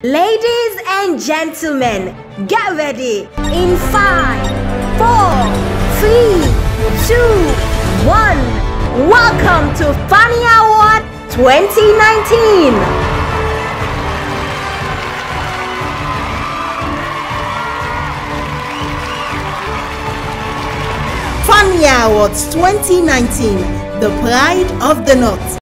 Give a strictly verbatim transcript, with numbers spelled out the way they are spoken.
Ladies and gentlemen, get ready in five, four, three, two, one. Welcome to FaNEA Award twenty nineteen. FaNEA Awards twenty nineteen, the pride of the North.